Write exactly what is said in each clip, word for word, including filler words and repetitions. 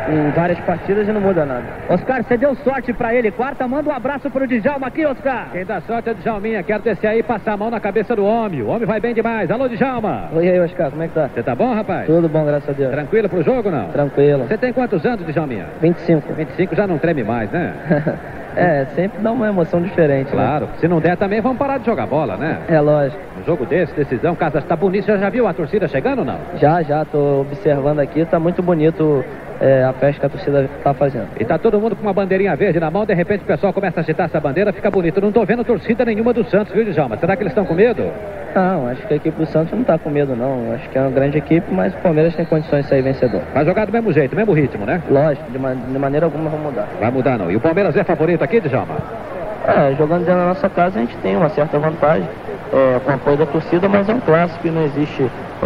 em várias partidas e não muda nada. Oscar, você deu sorte pra ele. Quarta, manda um abraço pro Djalma aqui, Oscar. Quem dá sorte é o Djalminha. Quero descer aí e passar a mão na cabeça do homem. O homem vai bem demais. Alô, Djalma. Oi, aí, Oscar, como é que tá? Você tá bom, rapaz? Tudo bom, graças a Deus. Tranquilo pro jogo, não? Tranquilo. Você tem quantos anos, Djalminha? vinte e cinco. vinte e cinco já não treme mais, né? É, sempre dá uma emoção diferente. Claro. Né? Se não der também, vamos parar de jogar bola, né? É, lógico. Um jogo desse, decisão, casa está bonito. Você já viu a torcida chegando ou não? Já, já. Tô observando aqui. Tá muito bonito é, a festa que a torcida tá fazendo. E tá todo mundo com uma bandeirinha verde na mão. De repente o pessoal começa a agitar essa bandeira. Fica bonito. Não tô vendo torcida nenhuma do Santos, viu, Djalma? Será que eles estão com medo? Não, acho que a equipe do Santos não tá com medo, não. Acho que é uma grande equipe, mas o Palmeiras tem condições de sair vencedor. Vai jogar do mesmo jeito, mesmo ritmo, né? Lógico, de, ma de maneira alguma vai mudar. Vai mudar, não. E o Palmeiras é favorito aqui, Djalma? É, jogando dentro da nossa casa a gente tem uma certa vantagem é, com o apoio da torcida, mas é um clássico e não existe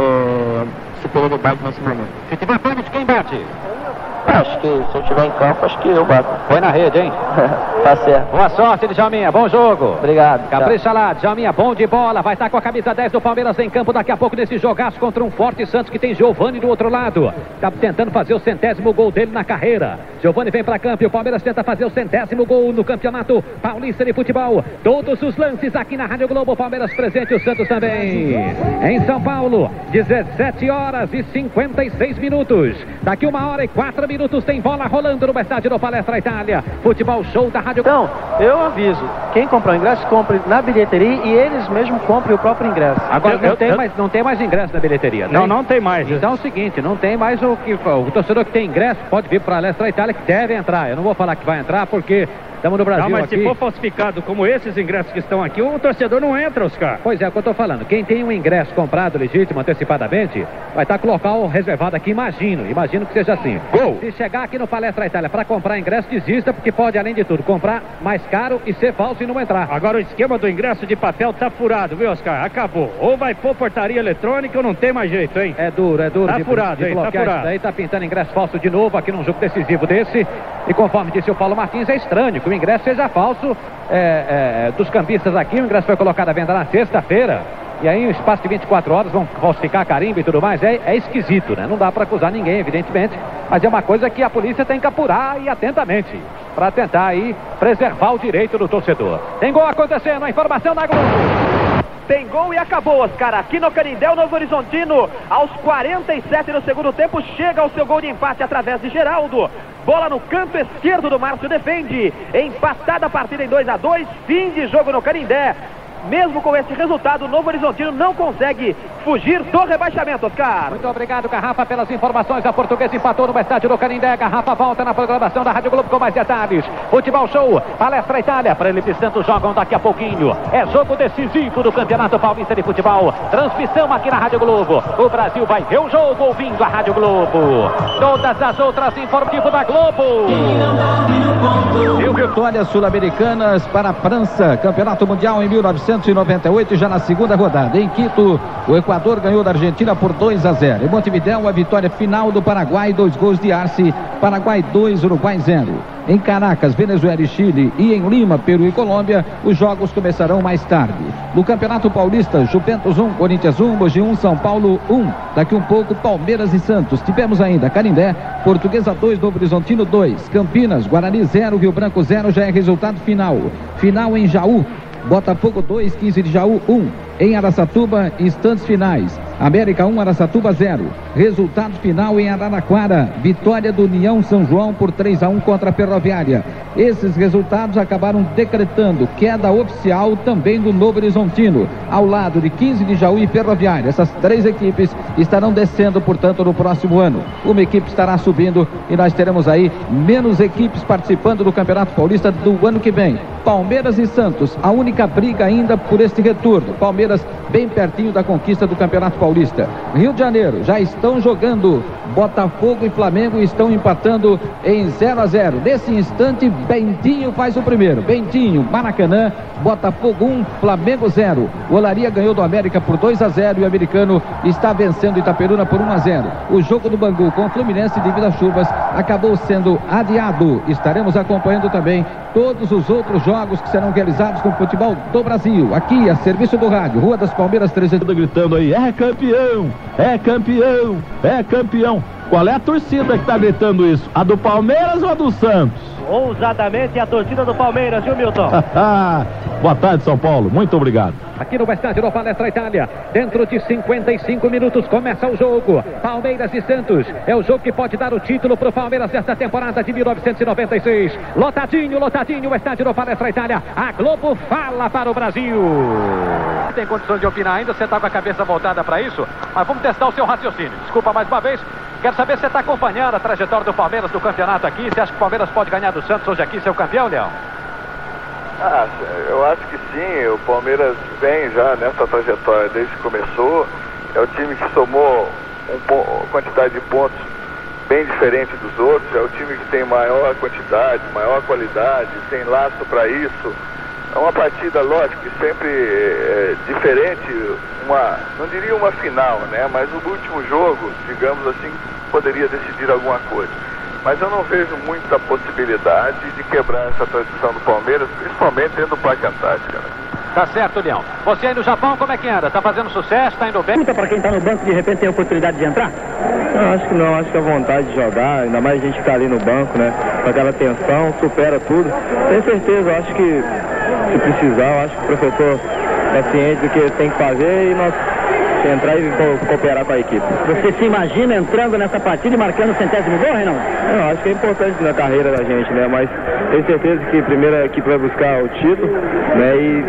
é, superioridade nesse momento. Se tiver pênalti, quem bate? Acho que se eu estiver em campo, acho que eu bato. Foi na rede, hein? Tá certo. Boa sorte, Djalminha. Bom jogo. Obrigado. Capricha lá, Djalminha, bom de bola. Vai estar com a camisa dez do Palmeiras em campo daqui a pouco nesse jogaço contra um forte Santos que tem Giovani do outro lado. Tá tentando fazer o centésimo gol dele na carreira. Giovani vem para campo e o Palmeiras tenta fazer o centésimo gol no Campeonato Paulista de Futebol. Todos os lances aqui na Rádio Globo. Palmeiras presente, o Santos também. Em São Paulo, dezessete horas e cinquenta e seis minutos. Daqui uma hora e quatro minutos tem bola rolando no estádio do Palestra Itália. Futebol show da Rádio Globo. Então, eu aviso, quem comprar o ingresso, compre na bilheteria e eles mesmos comprem o próprio ingresso. Agora eu, não, eu, tem eu... Mais, não tem mais ingresso na bilheteria, né? Não, não tem mais. Então é o seguinte, não tem mais o que... O torcedor que tem ingresso pode vir para a Palestra Itália, que deve entrar. Eu não vou falar que vai entrar porque... Estamos no Brasil. Não, mas aqui. Se for falsificado como esses ingressos que estão aqui, o torcedor não entra, Oscar. Pois é, é o que eu estou falando. Quem tem um ingresso comprado legítimo antecipadamente, vai estar com o local reservado aqui, imagino. Imagino que seja assim. Gol! Se chegar aqui no Palestra Itália para comprar ingresso, desista, porque pode, além de tudo, comprar mais caro e ser falso e não entrar. Agora o esquema do ingresso de papel tá furado, viu, Oscar? Acabou. Ou vai pôr portaria eletrônica ou não tem mais jeito, hein? É duro, é duro. Tá de, furado, de hein? Tá bloquear furado. Isso daí, tá pintando ingresso falso de novo aqui num jogo decisivo desse. E conforme disse o Paulo Martins, é estranho que o ingresso seja falso. É, é, dos campistas aqui, o ingresso foi colocado à venda na sexta-feira e aí em espaço de vinte e quatro horas vão falsificar carimbo e tudo mais. É, é esquisito, né? Não dá para acusar ninguém, evidentemente, mas é uma coisa que a polícia tem que apurar e atentamente para tentar aí preservar o direito do torcedor. Tem gol acontecendo, a informação da Globo. Tem gol e acabou, Oscar. Aqui no Canindé, o Novo Horizontino, aos quarenta e sete do segundo tempo, chega ao seu gol de empate através de Geraldo. Bola no canto esquerdo do Márcio, defende. Empatada a partida em dois a dois, fim de jogo no Canindé. Mesmo com esse resultado, o Novo Horizontino não consegue fugir do rebaixamento, Oscar. Muito obrigado, Garrafa, pelas informações. A Portuguesa empatou no estádio do Canindé. Garrafa volta na programação da Rádio Globo com mais detalhes. Futebol show, Palestra Itália. Prelipe e Santos jogam daqui a pouquinho. É jogo decisivo do Campeonato Paulista de Futebol. Transmissão aqui na Rádio Globo. O Brasil vai ver o jogo ouvindo a Rádio Globo. Todas as outras informativas da Globo. E vitórias sul-americanas para a França. Campeonato Mundial em mil novecentos e noventa e oito, já na segunda rodada. Em Quito, o Equador ganhou da Argentina por dois a zero. Em Montevidéu, a vitória final do Paraguai, dois gols de Arce. Paraguai dois, Uruguai zero. Em Caracas, Venezuela e Chile, e em Lima, Peru e Colômbia, os jogos começarão mais tarde. No Campeonato Paulista, Juventus um, Corinthians um, Mogi um, São Paulo um. Daqui um pouco, Palmeiras e Santos. Tivemos ainda Canindé, Portuguesa dois, Novo Horizontino dois. Campinas, Guarani zero, Rio Branco zero, já é resultado final. Final em Jaú, Botafogo dois, quinze de Jaú um. Em Araçatuba, instantes finais. América um, Araçatuba zero. Resultado final em Araraquara. Vitória do União São João por três a um contra a Ferroviária. Esses resultados acabaram decretando queda oficial também do Novo Horizontino, ao lado de quinze de Jaú e Ferroviária. Essas três equipes estarão descendo, portanto, no próximo ano. Uma equipe estará subindo e nós teremos aí menos equipes participando do Campeonato Paulista do ano que vem. Palmeiras e Santos, a única briga ainda por este retorno. Palmeiras bem pertinho da conquista do Campeonato Paulista. Rio de Janeiro, já estão jogando. Botafogo e Flamengo estão empatando em zero a zero. Nesse instante, Bentinho faz o primeiro. Bentinho, Maracanã, Botafogo um, Flamengo zero. O Olaria ganhou do América por dois a zero e o americano está vencendo Itaperuna por um a zero. O jogo do Bangu com o Fluminense, devido às chuvas, acabou sendo adiado. Estaremos acompanhando também todos os outros jogos que serão realizados com o futebol do Brasil. Aqui, a serviço do rádio, Rua das Palmeiras trezentos. Gritando aí, é campeão, é campeão, é campeão. Qual é a torcida que está gritando isso? A do Palmeiras ou a do Santos? Ousadamente a torcida do Palmeiras, viu, Milton? Boa tarde, São Paulo. Muito obrigado. Aqui no estádio do Palestra Itália, dentro de cinquenta e cinco minutos começa o jogo. Palmeiras e Santos. É o jogo que pode dar o título para o Palmeiras desta temporada de mil novecentos e noventa e seis. Lotadinho, lotadinho o estádio do Palestra Itália. A Globo fala para o Brasil. Tem condições de opinar ainda? Você está com a cabeça voltada para isso? Mas vamos testar o seu raciocínio. Desculpa mais uma vez. Quero saber se você está acompanhando a trajetória do Palmeiras no campeonato aqui. Você acha que o Palmeiras pode ganhar do Santos hoje aqui, ser o campeão, Leão? Ah, eu acho que sim. O Palmeiras vem já nessa trajetória desde que começou. É o time que somou uma quantidade de pontos bem diferente dos outros. É o time que tem maior quantidade, maior qualidade, tem laço para isso. É uma partida, lógico, que sempre é diferente, uma, não diria uma final, né? Mas o último jogo, digamos assim, poderia decidir alguma coisa. Mas eu não vejo muita possibilidade de quebrar essa tradição do Palmeiras, principalmente dentro do Parque Antártica, né? Tá certo, Leão. Você aí no Japão, como é que anda? Tá fazendo sucesso? Tá indo bem? Pergunta para quem tá no banco, de repente tem a oportunidade de entrar? Não, acho que não. Acho que a vontade de jogar, ainda mais a gente ficar ali no banco, né? Com aquela tensão, supera tudo. Tenho certeza, acho que se precisar, eu acho que o professor é ciente do que tem que fazer e nós entrar e co cooperar com a equipe. Você se imagina entrando nessa partida e marcando o centésimo gol, Reinaldo? Não, acho que é importante na carreira da gente, né? Mas tenho certeza que a primeira equipe vai buscar o título, né? E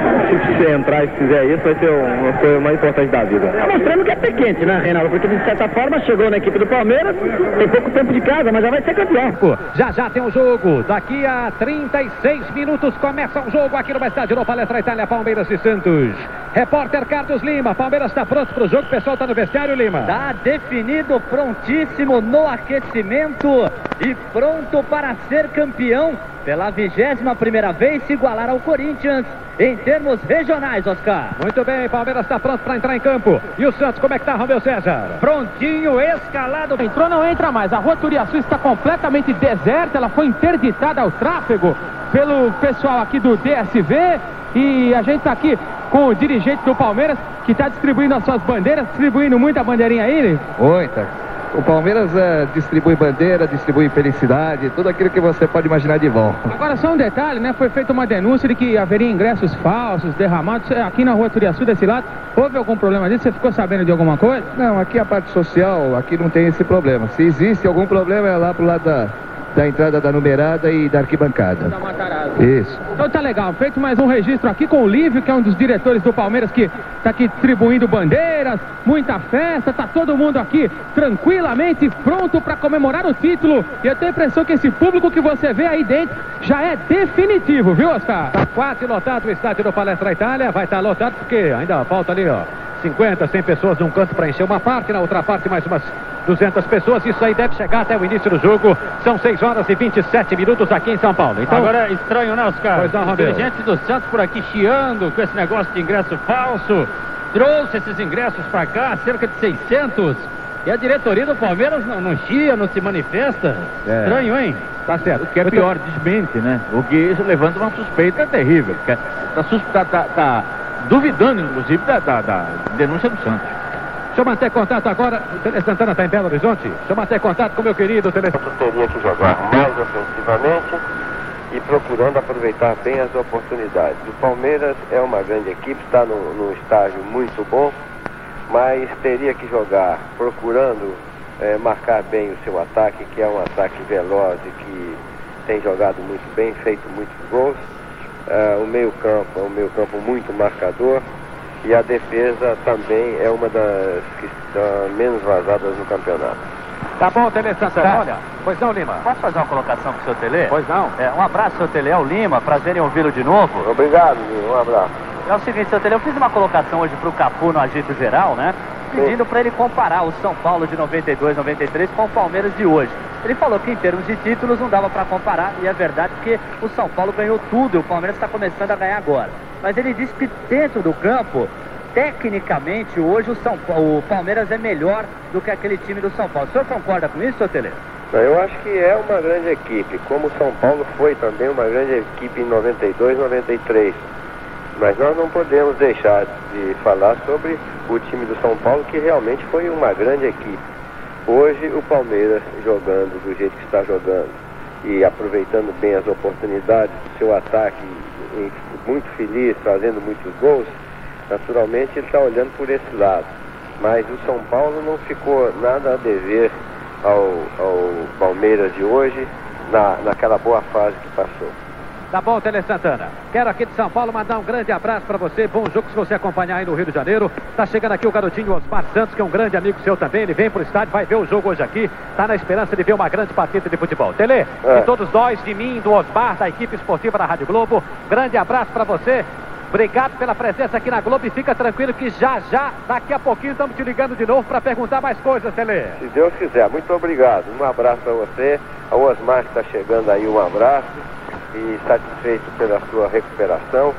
se você entrar e fizer isso, vai ser uma coisa mais importante da vida. Tá mostrando que é pé quente, né, Reinaldo? Porque de certa forma chegou na equipe do Palmeiras, tem pouco tempo de casa, mas já vai ser campeão. Já já tem um jogo. Daqui a trinta e seis minutos começa um jogo aqui no estádio do Palestra Itália, Palmeiras e Santos. Repórter Carlos Lima, Palmeiras está pronto para o jogo, o pessoal está no vestiário, Lima? Está definido, prontíssimo no aquecimento e pronto para ser campeão pela vigésima primeira vez, se igualar ao Corinthians em termos regionais, Oscar. Muito bem, Palmeiras está pronto para entrar em campo. E o Santos, como é que está, Romeu César? Prontinho, escalado. Entrou, não entra mais. A rua Turiaçu está completamente deserta, ela foi interditada ao tráfego pelo pessoal aqui do D S V. E a gente está aqui com o dirigente do Palmeiras, que está distribuindo as suas bandeiras, distribuindo muita bandeirinha aí, né? Muita. O Palmeiras é, distribui bandeira, distribui felicidade, tudo aquilo que você pode imaginar de bom. Agora só um detalhe, né? Foi feita uma denúncia de que haveria ingressos falsos, derramados. Aqui na rua Turiaçu, desse lado, houve algum problema disso? Você ficou sabendo de alguma coisa? Não, aqui a parte social, aqui não tem esse problema. Se existe algum problema, é lá pro lado da... da entrada da numerada e da arquibancada. Da Matarazzo. Isso. Então tá legal, feito mais um registro aqui com o Lívio, que é um dos diretores do Palmeiras, que tá aqui distribuindo bandeiras, muita festa, tá todo mundo aqui tranquilamente pronto para comemorar o título. E eu tenho a impressão que esse público que você vê aí dentro já é definitivo, viu, Oscar? Tá quase lotado o estádio do Palestra Itália, vai estar tá lotado porque ainda falta ali, ó, cinquenta, cem pessoas num canto para encher uma parte, na outra parte mais umas duzentas pessoas. Isso aí deve chegar até o início do jogo. São seis horas e vinte e sete minutos aqui em São Paulo. Então, agora é estranho, né, Oscar? Pois não, Romeu. Gente do Santos por aqui chiando com esse negócio de ingresso falso. Trouxe esses ingressos para cá, cerca de seiscentos. E a diretoria do Palmeiras não, não chia, não se manifesta. É. Estranho, hein? Tá certo. O que é Eu pior, tô... desmente, né? O que levanta uma suspeita terrível. Porque tá, tá, tá, tá duvidando, inclusive, da, da, da denúncia do Santos. Deixa eu manter contato agora. O Tele Santana está em Belo Horizonte. Deixa eu manter contato com o meu querido Tele Santana. Teria que jogar mais ofensivamente e procurando aproveitar bem as oportunidades. O Palmeiras é uma grande equipe, está num, num estágio muito bom, mas teria que jogar procurando é, marcar bem o seu ataque, que é um ataque veloz e que tem jogado muito bem, feito muitos gols. Uh, o meio-campo é um meio-campo muito marcador. E a defesa também é uma das que estão menos vazadas no campeonato. Tá bom, Tele Santana. Olha, pois não, Lima? Posso fazer uma colocação pro seu Tele? Pois não. É, um abraço, seu Tele, é o Lima, prazer em ouvi-lo de novo. Obrigado, Lima, um abraço. É o seguinte, seu Tele, eu fiz uma colocação hoje pro Capu no agito geral, né? Pedindo para ele comparar o São Paulo de noventa e dois, noventa e três com o Palmeiras de hoje. Ele falou que em termos de títulos não dava para comparar, e é verdade porque o São Paulo ganhou tudo e o Palmeiras está começando a ganhar agora. Mas ele disse que dentro do campo, tecnicamente, hoje o, São Paulo, o Palmeiras é melhor do que aquele time do São Paulo. O senhor concorda com isso, seu Tele? Eu acho que é uma grande equipe, como o São Paulo foi também uma grande equipe em noventa e dois, noventa e três. Mas nós não podemos deixar de falar sobre o time do São Paulo, que realmente foi uma grande equipe. Hoje o Palmeiras jogando do jeito que está jogando e aproveitando bem as oportunidades do seu ataque, e muito feliz, fazendo muitos gols, naturalmente ele está olhando por esse lado. Mas o São Paulo não ficou nada a dever ao, ao Palmeiras de hoje, na, naquela boa fase que passou. Tá bom, Tele Santana. Quero aqui de São Paulo mandar um grande abraço para você. Bom jogo se você acompanhar aí no Rio de Janeiro. Tá chegando aqui o garotinho Osmar Santos, que é um grande amigo seu também. Ele vem pro estádio, vai ver o jogo hoje aqui. Tá na esperança de ver uma grande partida de futebol. Tele, é. de todos nós, de mim, do Osmar, da equipe esportiva da Rádio Globo, grande abraço para você. Obrigado pela presença aqui na Globo e fica tranquilo que já, já, daqui a pouquinho estamos te ligando de novo para perguntar mais coisas, Tele. Se Deus quiser, muito obrigado. Um abraço para você. Ao Osmar que está chegando aí, um abraço. E satisfeito pela sua recuperação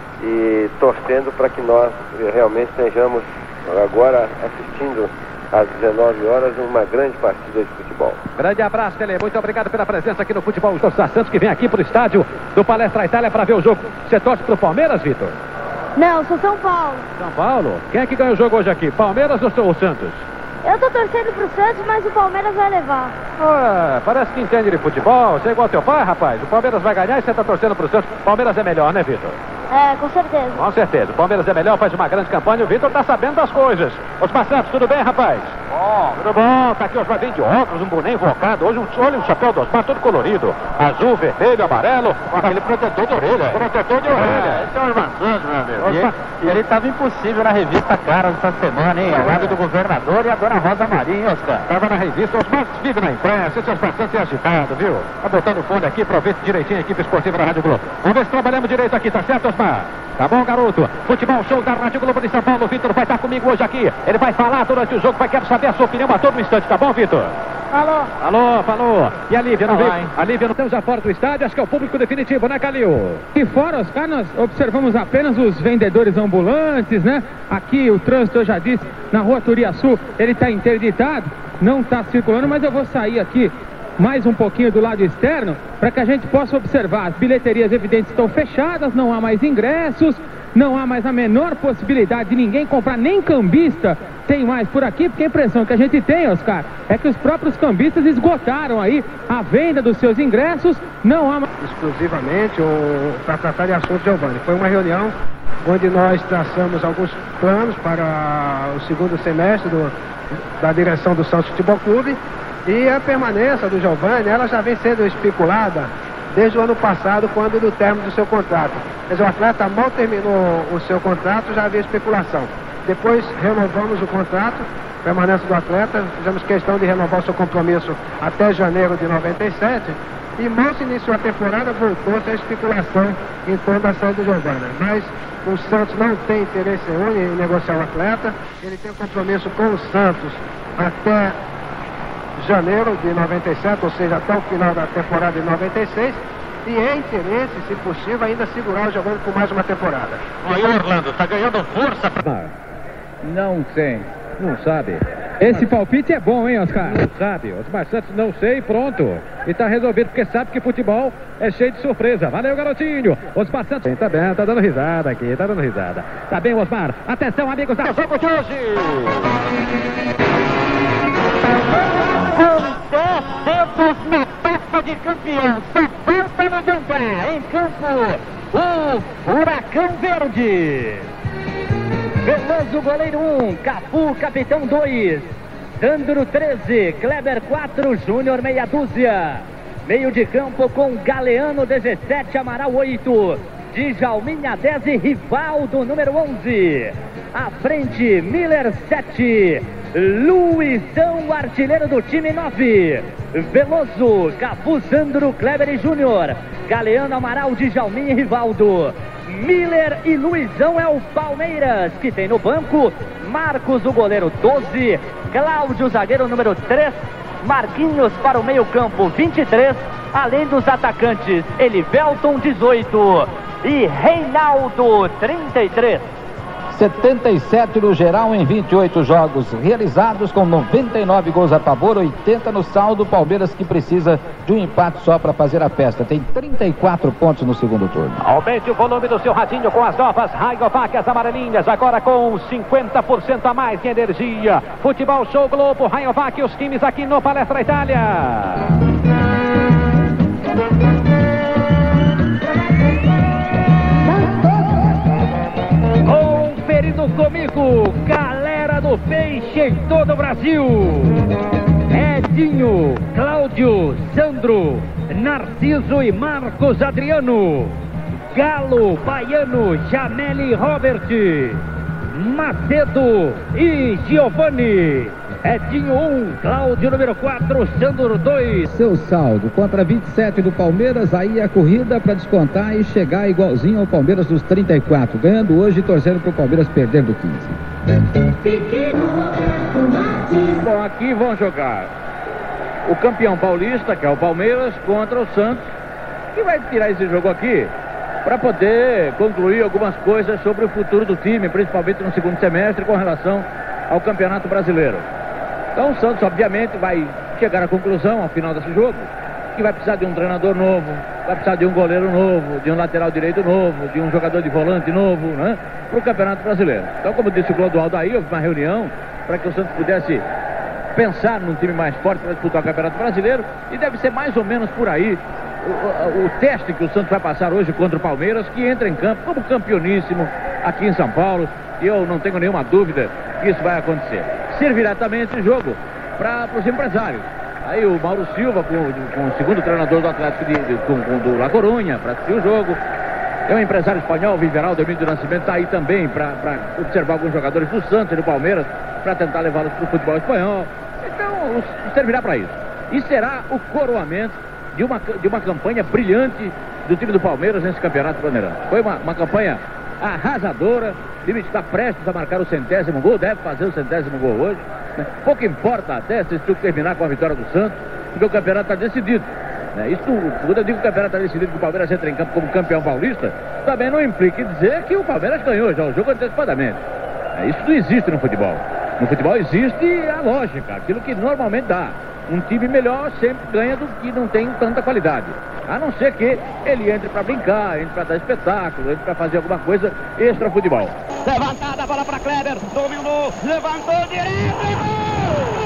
e torcendo para que nós realmente estejamos agora assistindo às dezenove horas uma grande partida de futebol. Grande abraço, Tele. Muito obrigado pela presença aqui no Futebol. O Vitor Santos que vem aqui pro estádio do Palestra Itália para ver o jogo. Você torce pro Palmeiras, Vitor? Não, sou São Paulo. São Paulo? Quem é que ganha o jogo hoje aqui? Palmeiras ou o Santos? Eu tô torcendo pro Santos, mas o Palmeiras vai levar. Ah, parece que entende de futebol. Você é igual ao teu pai, rapaz. O Palmeiras vai ganhar e você tá torcendo pro Santos. O Palmeiras é melhor, né, Vitor? É, com certeza. Com certeza. O Palmeiras é melhor, faz uma grande campanha. O Vitor tá sabendo das coisas. Osmar Santos, tudo bem, rapaz? Bom. Tudo bom. Tá aqui o Osmar bem de óculos, um boné invocado. Hoje, um, olha o chapéu do Osmar todo colorido. Azul, vermelho, amarelo. Com aquele protetor de orelha. Protetor de orelha. Esse é o Osmar Santos, meu amigo. Osmar... E ele tava impossível na revista Cara essa semana, hein? Ao lado do governador e a dona Rosa Maria, hein, Oscar? Tava na revista, Osmar vive na imprensa. Esse Osmar Santos é agitado, viu? Tá botando o fone aqui, aproveita direitinho a equipe esportiva da Rádio Globo. Vamos ver se trabalhamos direito aqui, tá certo, Osmar? Tá bom, garoto? Futebol show da Rádio Globo de São Paulo. O Vitor vai estar comigo hoje aqui. Ele vai falar durante o jogo, vai querer saber a sua opinião a todo instante, tá bom, Vitor? Alô? Alô, falou. E a Lívia não Olá, veio? hein? A Lívia não estamos já fora do estádio, acho que é o público definitivo, né, Calil? E fora, Oscar, nós observamos apenas os vendedores ambulantes, né? Aqui o trânsito, eu já disse, na rua Turiaçu, ele está interditado, não está circulando, mas eu vou sair aqui mais um pouquinho do lado externo para que a gente possa observar. As bilheterias evidentes estão fechadas, não há mais ingressos, não há mais a menor possibilidade de ninguém comprar, nem cambista tem mais por aqui, porque a impressão que a gente tem, Oscar, é que os próprios cambistas esgotaram aí a venda dos seus ingressos, não há mais... Exclusivamente para tratar de assuntos, Giovanni. Foi uma reunião onde nós traçamos alguns planos para o segundo semestre do, da direção do Santos Futebol Clube, e a permanência do Giovanni, ela já vem sendo especulada desde o ano passado, quando do término do seu contrato. Quer dizer, o atleta mal terminou o seu contrato, já havia especulação. Depois renovamos o contrato, permanência do atleta, fizemos questão de renovar o seu compromisso até janeiro de noventa e sete, e mal se iniciou a temporada, voltou-se a especulação em torno da saída do Giovanni. Mas o Santos não tem interesse nenhum em negociar o atleta, ele tem um compromisso com o Santos até janeiro de noventa e sete, ou seja, até o final da temporada de noventa e seis, e é interesse, se possível, ainda segurar o Giovanni por mais uma temporada. Aí o Orlando tá ganhando força pra... Não sei. Não sabe. Esse palpite é bom, hein, Oscar? Não sabe. Osmar Santos não sei, pronto. E tá resolvido, porque sabe que futebol é cheio de surpresa. Valeu, garotinho. Osmar Santos. Tá bem, tá dando risada aqui, tá dando risada. Tá bem, Osmar. Atenção, amigos da jogo de hoje. Santos na taça de campeão. Só falta no Gambá. Em campo, o Furacão Verde. Veloso, goleiro um. Cafu, capitão dois. Sandro treze. Kleber quatro. Júnior meia dúzia. Meio de campo com Galeano dezessete. Amaral oito. Djalminha dez e Rivaldo número onze. À frente, Miller sete. Luizão, artilheiro do time nove. Veloso, Cafu, Sandro, Kleber e Júnior. Galeano, Amaral, Djalminha e Rivaldo. Miller e Luizão é o Palmeiras, que tem no banco Marcos, o goleiro doze. Cláudio, zagueiro número três. Marquinhos para o meio campo vinte e três. Além dos atacantes Elivelton dezoito e Reinaldo trinta e três. setenta e sete no geral em vinte e oito jogos realizados, com noventa e nove gols a favor, oitenta no saldo. Palmeiras que precisa de um empate só para fazer a festa. Tem trinta e quatro pontos no segundo turno. Aumente o volume do seu radinho com as novas Rayovac, as amarelinhas, agora com cinquenta por cento a mais de energia. Futebol Show Globo, Rayovac, os times aqui no Palestra Itália. Conferindo comigo, galera do Peixe em todo o Brasil. Edinho, Cláudio, Sandro, Narciso e Marcos Adriano. Galo, Baiano, Jameli, Robert, Macedo e Giovanni. Edinho um, Cláudio número quatro, Sandro dois. Seu saldo contra vinte e sete do Palmeiras, aí a corrida para descontar e chegar igualzinho ao Palmeiras dos trinta e quatro, ganhando hoje e torcendo para o Palmeiras perder do quinze. Bom, aqui vão jogar o campeão paulista, que é o Palmeiras, contra o Santos, que vai tirar esse jogo aqui para poder concluir algumas coisas sobre o futuro do time, principalmente no segundo semestre com relação ao Campeonato Brasileiro. Então o Santos, obviamente, vai chegar à conclusão ao final desse jogo que vai precisar de um treinador novo, vai precisar de um goleiro novo, de um lateral direito novo, de um jogador de volante novo, né, para o Campeonato Brasileiro. Então, como disse o Clodoaldo aí, houve uma reunião para que o Santos pudesse pensar num time mais forte para disputar o Campeonato Brasileiro, e deve ser mais ou menos por aí o, o, o teste que o Santos vai passar hoje contra o Palmeiras, que entra em campo como campeoníssimo aqui em São Paulo, e eu não tenho nenhuma dúvida que isso vai acontecer. Servirá também esse jogo para os empresários. Aí o Mauro Silva, com, com o segundo treinador do Atlético de, de, com, com, do La Coruña, para assistir o jogo. Tem um empresário espanhol, Viveraldo Emílio do Nascimento, está aí também para observar alguns jogadores do Santos e do Palmeiras, para tentar levá-los para o futebol espanhol. Então, servirá para isso. E será o coroamento de uma, de uma campanha brilhante do time do Palmeiras nesse Campeonato Brasileiro. Foi uma, uma campanha arrasadora. O time está prestes a marcar o centésimo gol, deve fazer o centésimo gol hoje, né? Pouco importa até se isso terminar com a vitória do Santos, porque o campeonato está decidido, né? Isso, quando eu digo que o campeonato está decidido, que o Palmeiras entra em campo como campeão paulista, também não implica dizer que o Palmeiras ganhou já o jogo antecipadamente. É, isso não existe no futebol. No futebol existe a lógica, aquilo que normalmente dá. Um time melhor sempre ganha do que não tem tanta qualidade. A não ser que ele entre para brincar, entre para dar espetáculo, entre para fazer alguma coisa extra futebol. Levantada a bola para Kleber, dominou, levantou direto e gol!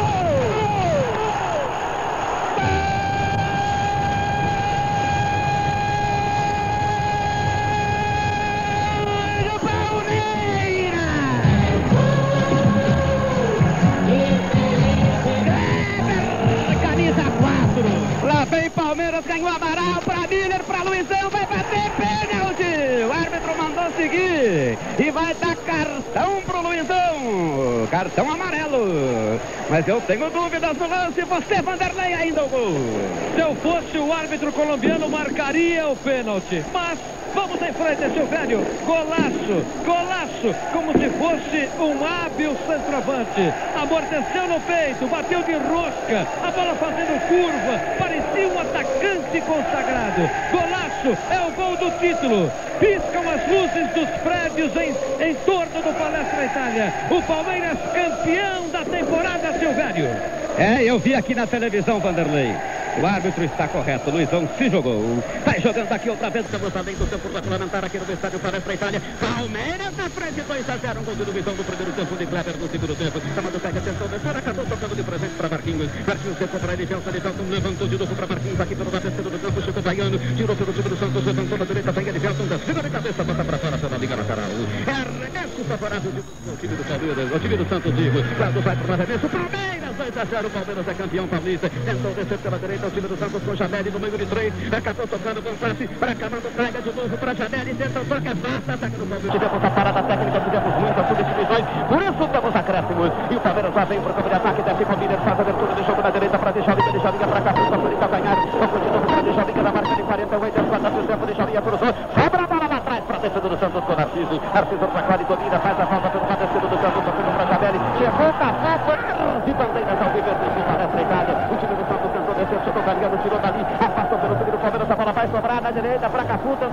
Lá vem Palmeiras, ganhou Amaral para Miller, para Luizão, vai bater pênalti. O árbitro mandou seguir e vai dar cartão pro Luizão. Cartão amarelo. Mas eu tenho dúvidas no lance. Você, Vanderlei, ainda o gol. Se eu fosse o árbitro colombiano, marcaria o pênalti. Mas vamos em frente, seu velho. Golaço, golaço, como se fosse um hábil centroavante. Amorteceu no peito, bateu de rosca, a bola fazendo curva, parecia um atacante consagrado. Golaço, é o gol do título. Piscam as luzes dos prédios em, em torno do Palestra Itália. O Palmeiras campeão da temporada, seu velho. É, eu vi aqui na televisão, Vanderlei. O árbitro está correto, Luizão se jogou. Vai jogando aqui outra vez, estamos além do tempo parlamentar aqui no estádio Palestra Itália. Palmeiras na frente, dois a zero, um gol de Luizão no primeiro tempo, de Kleber no segundo tempo. Chamando pega atenção, para acabou tocando de presente para Marquinhos. Marquinhos secou para Elivelton, Elivelton levantou de novo para Marquinhos aqui pelo lado esquerdo do campo, chegou Baiano, tirou pelo time do Santos, levantou na direita, vem Elivelton, descida de cabeça, bota para fora pela Liga Lateral. É arremesso favorável do time do Palmeiras, o time do Santos Vivo. Quando vai para o arremesso, Palmeiras dois a zero, Palmeiras é campeão paulista. Tentou descer pela direita, o time do Santos com Janelli no meio de três, acabou tocando com passe para Camando, traga de novo para Janelli, tenta o toque, afasta, ataque do Palmeiras, tivemos a parada técnica, tivemos muitas substituições, por isso temos acréscimos, e o Palmeiras já vem para o campo de ataque, desce com o Miller, faz a abertura de jogo na direita para deixar liga, deixar liga para cá, para o Calcanhar, vamos de novo para deixar liga na marca de quarenta e oito, quatro tempo, deixar liga por os sobra a bola lá atrás para a defesa do Santos com o Narciso, Narciso para Clare, domina, faz a falta pelo lado esquerdo do campo, tocando para Janelli, chegou, tapou, de bandeiras ao vivo, do Palestra Itália, o time do Santos tentou descer, chegou Galeano, tirou dali, afastou pelo time do Palmeiras, a bola vai sobrar na direita para Cafutas,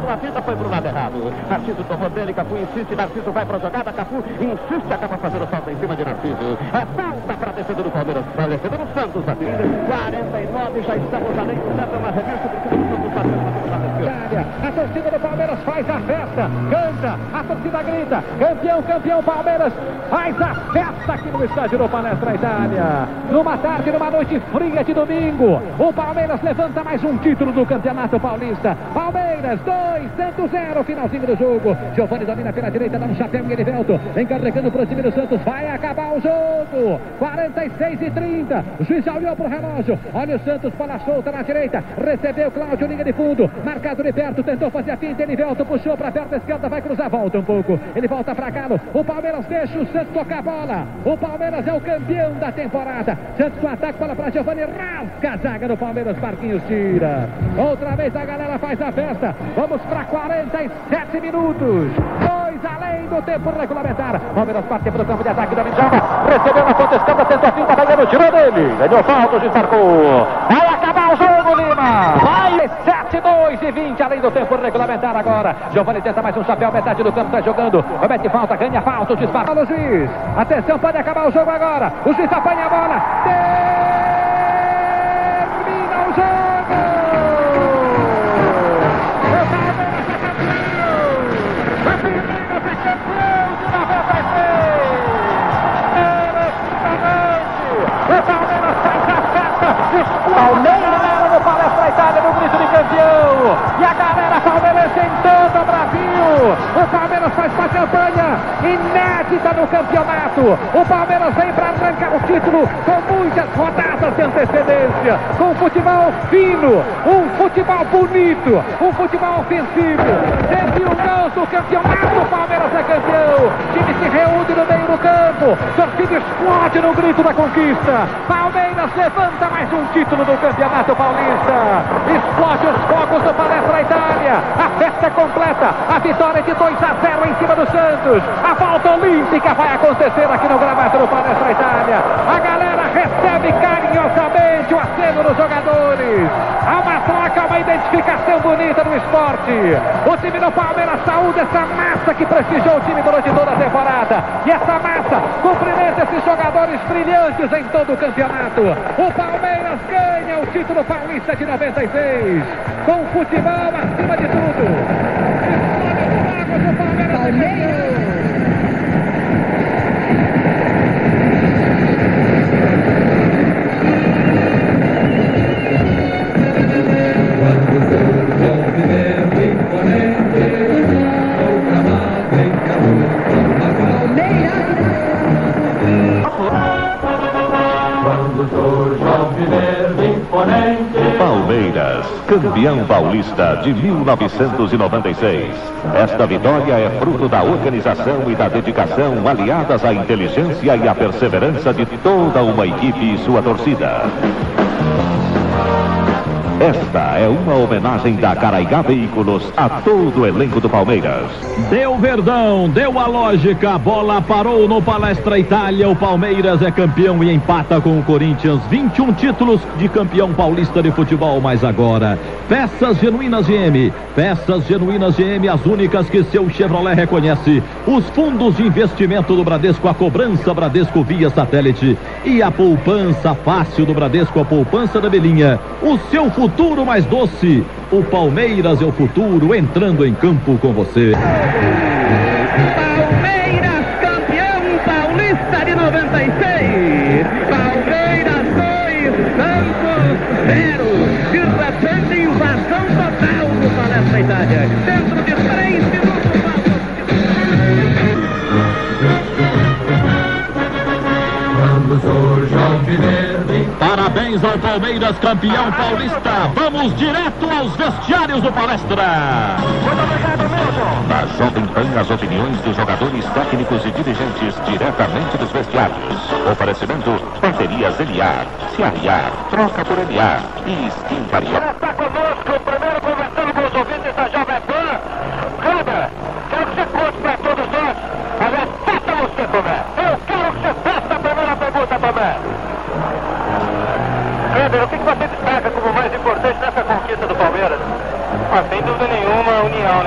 passou a fita, foi pro lado errado. Narciso tomou dele, Cafu insiste, Narciso vai pra jogada, Cafu insiste, acaba fazendo falta em cima de Narciso. É falta pra defesa do Palmeiras, pra defesa do Santos aqui. quarenta e nove, já estamos além do centro, uma revista do Santos fazendo a torcida do Palmeiras faz a festa, canta, a torcida grita, campeão, campeão Palmeiras, faz a festa aqui no estádio do Palestra Itália. Numa tarde, numa noite fria de domingo, o Palmeiras levanta mais um título do Campeonato Paulista. Palmeiras dois, Santos zero, finalzinho do jogo. Giovani domina pela direita, dá um chapéu em Erivelto, vem carregando pro time do Santos, vai acabar o jogo. quarenta e seis e trinta, o juiz já olhou pro relógio, olha o Santos, bola solta na direita, recebeu Cláudio, linha de fundo, marcado de perto, tentou fazer a finta, Erivelto puxou pra perna esquerda, vai cruzar, volta um pouco, ele volta pra Galo, o Palmeiras deixa o Santos tocar a bola, o Palmeiras é o campeão da temporada. Santos com ataque, bola pra Giovani, rasga a zaga do Palmeiras, Marquinhos tira, outra vez a galera faz a festa, vamos pra quarenta e sete minutos, dois além do tempo regulamentar. Palmeiras parte pro campo de ataque, Domingos joga, recebeu na ponta esquerda, tentou a finta, vai ganhando, tirou dele, ganhou falta, o marcou, vai acabar o jogo, Lima, vai sete, dois e vinte além do tempo regulamentar agora. Giovani tenta mais um chapéu, metade do campo, tá jogando, comete falta, ganha falta, o disparo o juiz, atenção, pode acabar o jogo agora, o juiz apanha a bola, termina o jogo, o Palmeiras é campeão, o Palmeiras é campeão de noventa e seis, o Palmeiras faz a festa, Palmeiras no Palestra Itália, no grito de campeão, e a galera palmeirense em todo o Brasil. O Palmeiras faz uma campanha inédita no campeonato. O Palmeiras vem para arrancar o título com muitas rodadas de antecedência, com futebol fino, um futebol bonito, um futebol ofensivo. cento e um gols do campeonato, o Palmeiras é campeão. O time se reúne no meio do campo, torcida explode no grito da conquista. Palmeiras levanta mais um título do campeonato paulista. Explode os focos do Palestra Itália. A festa é completa. A vitória de dois a zero em cima do Santos. A volta olímpica vai acontecer aqui no gramado do Palestra Itália. A galera recebe carinhosamente o aceno dos jogadores. Há uma troca, uma identificação bonita no esporte. O time do Palmeiras saúde essa massa que prestigiou o time durante toda a temporada. E essa massa cumprimenta esses jogadores brilhantes em todo o campeonato. O Palmeiras ganha o título paulista de noventa e seis. Com futebol acima de tudo. O Palmeiras. Palmeiras. Palmeiras, campeão paulista de mil novecentos e noventa e seis. Esta vitória é fruto da organização e da dedicação aliadas à inteligência e à perseverança de toda uma equipe e sua torcida. Esta é uma homenagem da Caraigá Veículos a todo o elenco do Palmeiras. Deu Verdão, deu a lógica, a bola parou no Palestra Itália. O Palmeiras é campeão e empata com o Corinthians. vinte e um títulos de campeão paulista de futebol, mas agora peças genuínas G M, peças genuínas G M, as únicas que seu Chevrolet reconhece. Os fundos de investimento do Bradesco, a cobrança Bradesco via satélite e a poupança fácil do Bradesco, a poupança da Belinha. O seu futuro mais doce. O Palmeiras é o futuro, entrando em campo com você. Palmeiras, campeão paulista de noventa e seis. Palmeiras dois, Santos zero. De repente, invasão total do Palestra Itália. Dentro de três minutos. Parabéns ao Palmeiras, campeão paulista. Vamos direto aos vestiários do Palestra. Na Jovem Pan, as opiniões dos jogadores, técnicos e dirigentes diretamente dos vestiários. Oferecimento: baterias L A, se arriar, troca por L A e Skin Variar. Está conosco, primeiro conversando com os ouvintes da Jovem Pan. Kleber, quero que você conte para todos nós. Aliás, faça você, Tomé. Eu quero que você faça a primeira pergunta, Tomé. Kleber, o que você destaca como mais importante nessa conquista do Palmeiras? Ah, sem dúvida nenhuma, a união,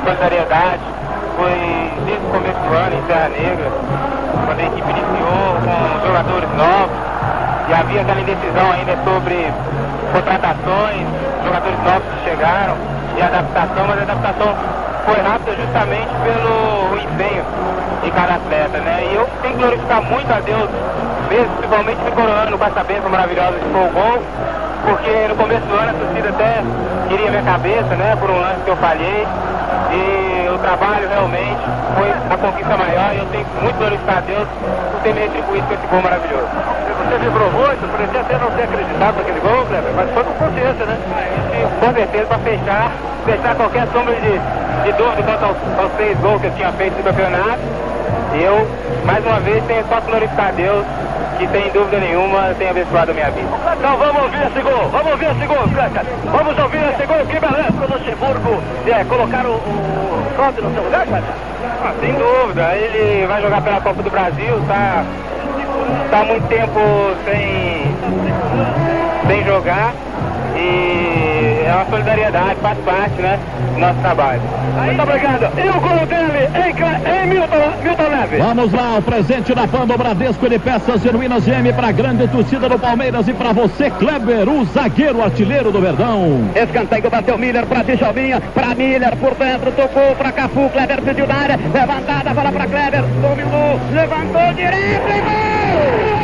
solidariedade. Foi desde o começo do ano, em Serra Negra, quando a equipe iniciou com jogadores novos, e havia aquela indecisão ainda sobre contratações, jogadores novos que chegaram, e adaptação, mas a adaptação foi rápida justamente pelo empenho de cada atleta, né? E eu tenho que glorificar muito a Deus, mesmo principalmente me coroando com essa bênção maravilhosa que foi o gol, porque no começo do ano a torcida até queria minha cabeça, né? Por um lance que eu falhei, e o trabalho realmente foi a conquista maior, e eu tenho que muito glorificar a Deus por ter me retribuído com esse gol maravilhoso. Você vibrou muito, parecia até não ter acreditado naquele gol, Kleber, mas foi com consciência, né? Com certeza, para fechar, fechar qualquer sombra de, de dúvida quanto aos, aos seis gols que eu tinha feito no campeonato. E eu, mais uma vez, tenho só que glorificar a Deus, que sem dúvida nenhuma tem abençoado a minha vida. Então vamos ouvir esse gol, vamos ouvir esse gol, Kleber. Vamos ouvir esse gol, que beleza pro Luxemburgo. É, colocar o, o Claudio no seu lugar, Kleber? Ah, sem dúvida, ele vai jogar pela Copa do Brasil, tá, tá há muito tempo sem, sem jogar, e é uma solidariedade, faz parte, né, do nosso trabalho. Muito obrigado. E o gol dele em, em Milton, Milton Neves. Vamos lá, o presente da Fã do Bradesco de peças genuínas G M para a grande torcida do Palmeiras e para você, Kleber, o zagueiro artilheiro do Verdão. Escanteio, bateu Miller para Djalminha, para Miller por dentro, tocou para Cafu, Kleber pediu na área, levantada, bola para Kleber, dominou, levantou direto e gol!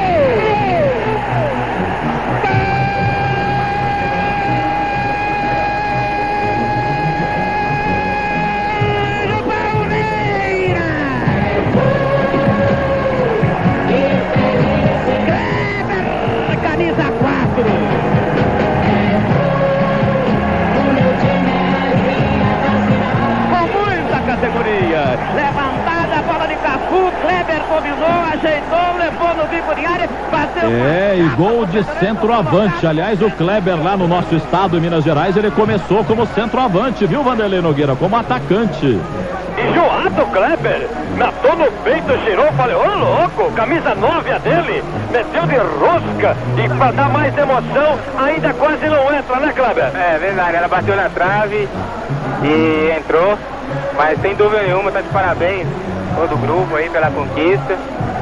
Levantada a bola de Cafu, Kleber dominou, ajeitou, levou no bico de área, bateu. É, e gol de centroavante. Aliás, o Kleber lá no nosso estado, em Minas Gerais, ele começou como centroavante, viu, Vanderlei Nogueira? Como atacante. Enjoado, Kleber, matou no peito, girou, falei, ô louco, camisa nove a dele, meteu de rosca, e pra dar mais emoção, ainda quase não entra, né, Kleber? É verdade, ela bateu na trave e entrou, mas sem dúvida nenhuma, tá de parabéns todo o grupo aí pela conquista,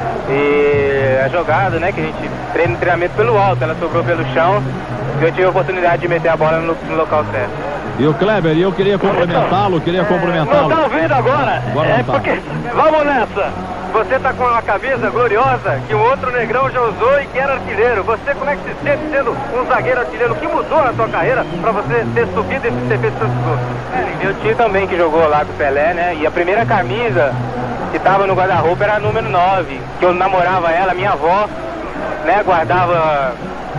e a jogada, né, que a gente treina no treinamento pelo alto, ela sobrou pelo chão, e eu tive a oportunidade de meter a bola no, no local certo. E o Kleber, e eu queria cumprimentá-lo, queria cumprimentá-lo. Não tá ouvindo agora? Agora é não tá. porque, vamos nessa. Você tá com uma camisa gloriosa que um outro negrão já usou e que era artilheiro. Você, como é que se sente sendo um zagueiro artilheiro? O que mudou na sua carreira pra você ter subido e ter feito tantos gols? É, meu tio também que jogou lá com o Pelé, né? E a primeira camisa que tava no guarda-roupa era a número nove, que eu namorava ela, minha avó, né? Guardava...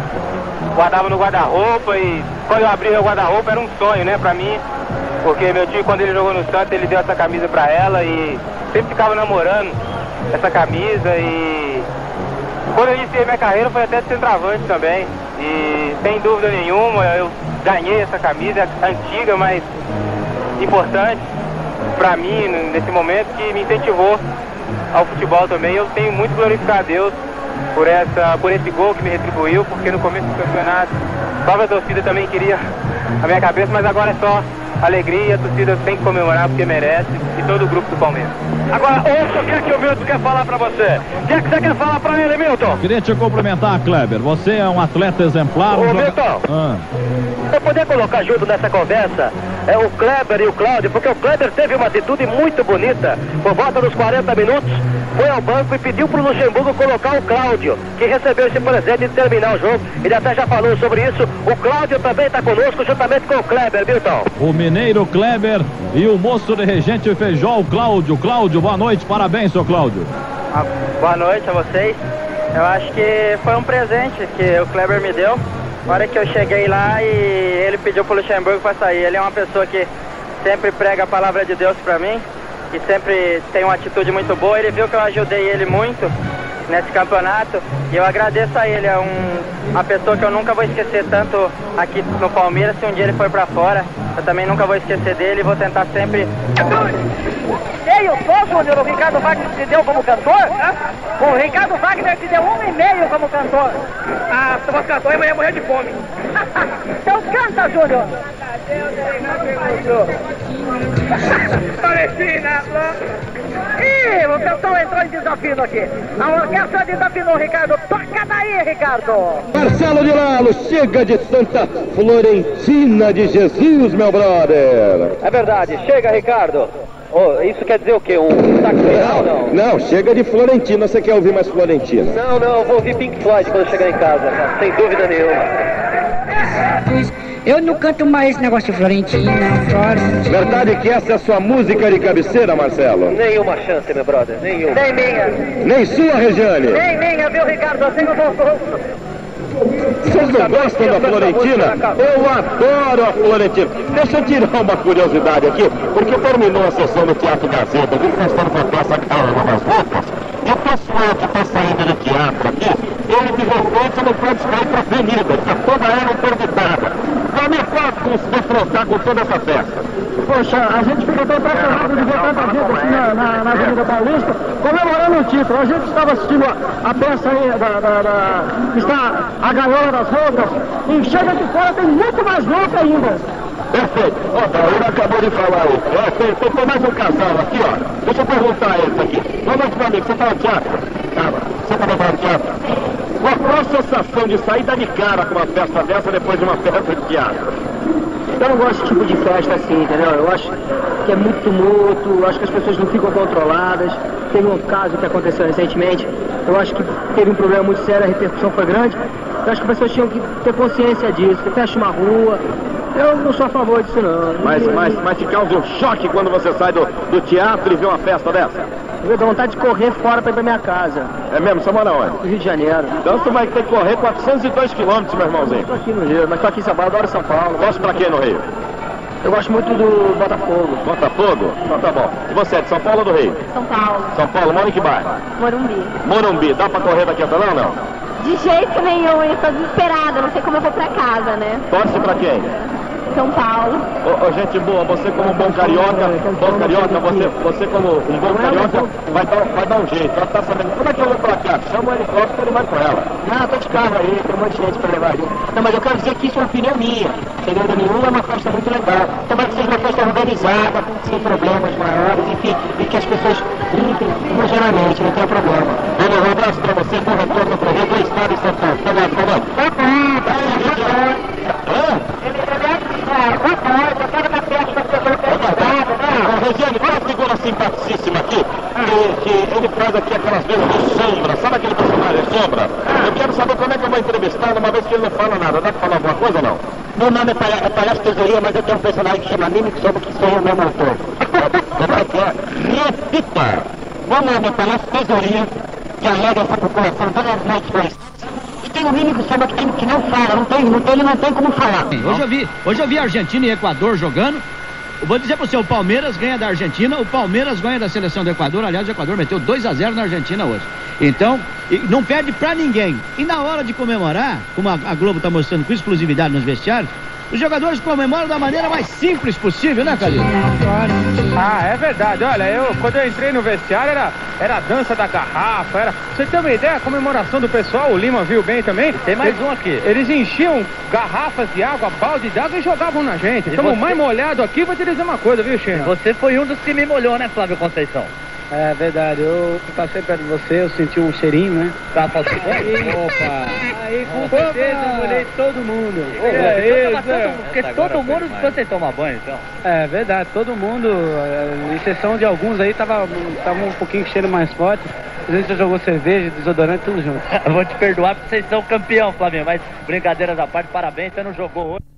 guardava no guarda-roupa, e quando eu abri o guarda-roupa era um sonho, né, pra mim, porque meu tio, quando ele jogou no Santos, ele deu essa camisa pra ela e sempre ficava namorando essa camisa, e quando eu iniciei minha carreira foi até de centroavante também, e sem dúvida nenhuma eu ganhei essa camisa antiga, mas importante pra mim nesse momento, que me incentivou ao futebol também. Eu tenho muito glorificado a Deus por, essa, por esse gol que me retribuiu, porque no começo do campeonato a própria torcida também queria a minha cabeça, mas agora é só alegria, a torcida tem que comemorar porque merece, e todo o grupo do Palmeiras. Agora, ouça o que é que o Milton quer falar pra você. O que é que você quer falar pra ele, Milton? Queria te cumprimentar, Kleber. Você é um atleta exemplar. Ô, um joga... Milton, ah. eu poder colocar junto nessa conversa é o Kleber e o Cláudio, porque o Kleber teve uma atitude muito bonita. Por volta dos quarenta minutos, foi ao banco e pediu pro Luxemburgo colocar o Cláudio, que recebeu esse presente de terminar o jogo. Ele até já falou sobre isso. O Cláudio também está conosco, juntamente com o Kleber, Milton. O mineiro Kleber e o moço de Regente Feijó, o Cláudio. Cláudio, boa noite, parabéns, seu Cláudio. Ah, boa noite a vocês. Eu acho que foi um presente que o Kleber me deu. Na hora que eu cheguei lá e ele pediu pro Luxemburgo para sair. Ele é uma pessoa que sempre prega a palavra de Deus para mim, e sempre tem uma atitude muito boa. Ele viu que eu ajudei ele muito nesse campeonato, e eu agradeço a ele. É um, uma pessoa que eu nunca vou esquecer, tanto aqui no Palmeiras, se um dia ele for pra fora, eu também nunca vou esquecer dele, e vou tentar sempre... E eu sou, Júnior, o Ricardo Wagner te deu como cantor? Hã? O Ricardo Wagner te deu um e meio como cantor. Ah, se fosse cantor, eu ia morrer de fome. Então canta, Júnior. Palestina! Ih, o pessoal entrou em desafio aqui. A orquestra desafinou, Ricardo. Toca daí, Ricardo! Marcelo de Lalo, chega de Santa Florentina de Jesus, meu brother! É verdade, chega, Ricardo. Oh, isso quer dizer o quê? Um saco final, não? Não, chega de Florentina. Você quer ouvir mais Florentina? Não, não, eu vou ouvir Pink Floyd quando eu chegar em casa, cara, sem dúvida nenhuma. Eu não canto mais esse negócio de Florentina, Florentina. Verdade que essa é a sua música de cabeceira, Marcelo? Nenhuma chance, meu brother, nenhuma. Nem minha. Nem sua, Regiane? Nem minha, viu, Ricardo? Assim eu vou... Vocês não gostam da Florentina? Eu adoro a Florentina. Deixa eu tirar uma curiosidade aqui, porque terminou a sessão do Teatro Gazeta, viu que nós estamos com a peça Calma das Roupas, e o pessoal que está saindo do teatro aqui, ele de repente não pode sair para a avenida, está toda ela interditada. Como é fácil se defrontar com toda essa festa? Poxa, a gente fica tão impressionado de ver tanta gente assim na, na, na Avenida Paulista comemorando o título. A gente estava assistindo a, a peça aí, da, da, da, que está a gaiola das roupas, e chega de fora, tem muito mais roupa ainda. Perfeito. Ó, oh, ele acabou de falar aí. É, tem, tem, tem mais um casal aqui, ó. Deixa eu perguntar a eles aqui. Boa noite, meu amigo. Você tá no teatro? Tava. Você também tá no teatro? Qual, qual a sensação de sair da de cara com uma festa dessa depois de uma festa de teatro? Eu não gosto desse tipo de festa assim, entendeu? Eu acho que é muito tumulto, eu acho que as pessoas não ficam controladas. Teve um caso que aconteceu recentemente, eu acho que teve um problema muito sério, a repercussão foi grande. Eu acho que as pessoas tinham que ter consciência disso, que fecha uma rua. Eu não sou a favor disso, não. Mas, mas, mas te causa um choque quando você sai do, do teatro e vê uma festa dessa? Eu dou vontade de correr fora para ir pra minha casa. É mesmo? Você mora onde? No Rio de Janeiro. Então você vai ter que correr quatrocentos e dois quilômetros, meu irmãozinho. Estou aqui no Rio, mas estou aqui em São Paulo, adoro São Paulo. Gosto pra quem no Rio? Eu gosto muito do Botafogo. Botafogo? Então tá bom. E você é de São Paulo ou do Rio? São Paulo. São Paulo, mora em que bairro? Morumbi. Morumbi. Dá pra correr daqui até lá ou não? De jeito nenhum, eu estou desesperada, não sei como eu vou pra casa, né? Torce pra quem? São Paulo. Ô, ô, gente boa, você como um bom carioca, bom carioca, você, você como um bom carioca vai dar, vai dar um jeito. Ela tá sabendo, como é que eu vou pra cá? Chama o helicóptero e ele vai com ela. Não, eu tô de carro aí, tem um monte de gente pra levar ali. Não, mas eu quero dizer que isso é uma opinião minha. Sem dúvida nenhuma, é uma festa muito legal. Tomara que seja uma festa organizada, sem problemas maiores, enfim, e que as pessoas limpem homogeneamente, não tem problema. Vamos, um abraço pra você, bom retorno pro Rio do Estado de São Paulo. Tá bom, tá bom. Tá bom. Regiane, olha a figura simpaticíssima aqui, que, que ele faz aqui aquelas vezes de sombra, sabe aquele personagem sombra? Eu quero saber como é que eu vou entrevistar, uma vez que ele não fala nada. Dá pra falar alguma coisa ou não? Meu nome é Palhaço, é Palhaço Tesouria, mas eu tenho um personagem que chama Mímico Sombra, que sou eu mesmo autor. Como é que é? Repita! Meu nome é Palhaço Tesouria, que alegra essa população todas as noites feliz. E tem um Mímico Sombra que, tem, que não fala, não tem, não tem, ele não tem como falar. Hoje eu vi, hoje eu vi Argentina e Equador jogando. Eu vou dizer para você, o Palmeiras ganha da Argentina, o Palmeiras ganha da seleção do Equador. Aliás, o Equador meteu dois a zero na Argentina hoje. Então, não perde para ninguém. E na hora de comemorar, como a, a Globo está mostrando com exclusividade nos vestiários, os jogadores comemoram da maneira mais simples possível, né, Calil? Ah, é verdade. Olha, eu quando eu entrei no vestiário era, era a dança da garrafa, era... Você tem uma ideia, a comemoração do pessoal, o Lima viu bem também. Tem mais eles, um aqui. Eles enchiam garrafas de água, balde de água e jogavam na gente. Estamos você... mais molhados aqui, vou te dizer uma coisa, viu, Xena? Você foi um dos que me molhou, né, Flávio Conceição? É verdade, eu passei perto de você, eu senti um cheirinho, né? Tá, passou. Opa! Aí com certeza eu molhei todo mundo. É, é isso, é. Porque todo mundo você toma banho, então. É verdade, todo mundo, exceção de alguns aí, tava, tava um pouquinho cheiro mais forte. A gente já jogou cerveja, desodorante, tudo junto. Eu vou te perdoar porque vocês são campeão, Flamengo, mas brincadeiras à parte, parabéns, você não jogou hoje.